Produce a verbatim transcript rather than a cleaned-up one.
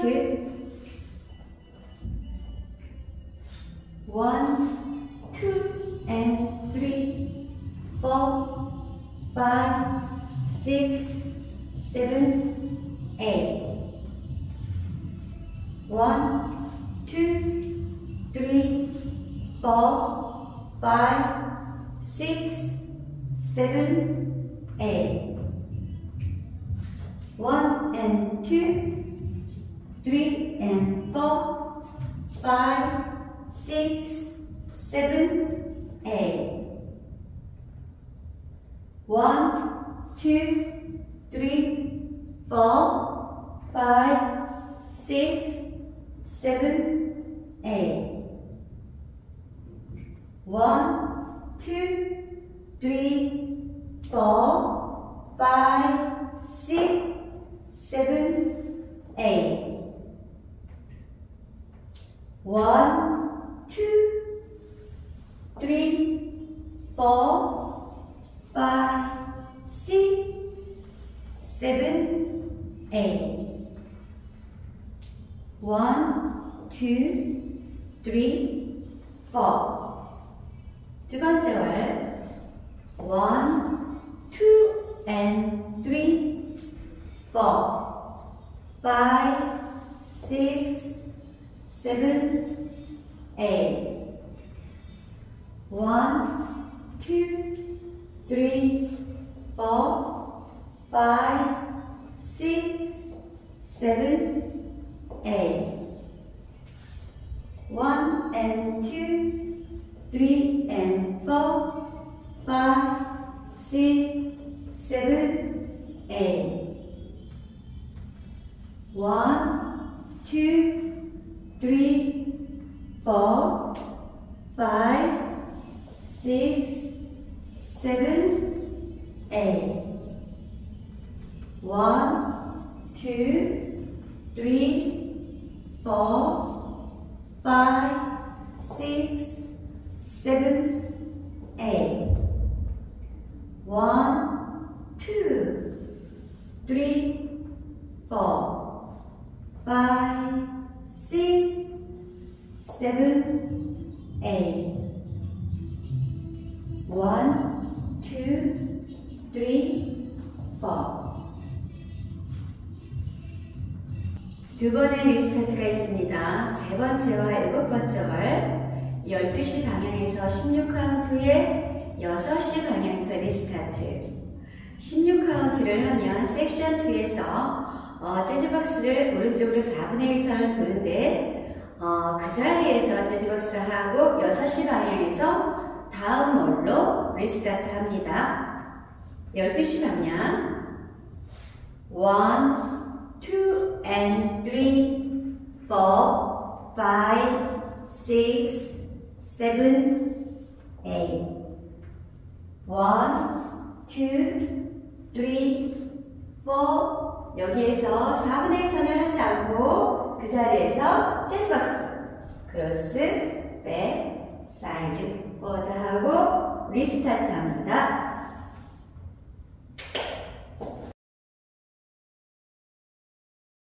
스타트. one, two, and three, four, five, six, seven, eight. one, two, three, four, five, six, seven, eight. one and two, three and four, five, six, seven, eight. one, two, three, four, five, six, seven, eight. one, two, three, four, five, six, seven, eight. one, two, three, four, five, six, seven, eight. one, two, three, four. 두 번째 월. one, two, and three, four, five, six, seven, eight. one, two, three, four, five, six, seven, eight. one and two, three and four, five, six, seven, eight. one, two, three, four, five, six, seven, eight. one, two, three, four, five, six, seven, eight. one, two, three, four, five, six, seven, eight. one, two, three, four. 두 번의 리스타트가 있습니다. 세 번째와 일곱 번째 월, 열두 시 방향에서 십육 카운트 후에 여섯 시 방향에서 리스타트. 십육 카운트를 하면 섹션 이에서 어, 재즈박스를 오른쪽으로 사분의 일 턴을 도는데 어, 그 자리에서 재즈박스 하고 여섯 시 방향에서 다음 월로 리스타트 합니다. 열두 시 방향 one, two, and three, four, five, six, seven, eight. one, two, three, four. 여기에서 사분의 일 턴을 하지 않고 그 자리에서 재즈박스, 크로스, 백, 사이드, 포워드 하고 리스타트 합니다.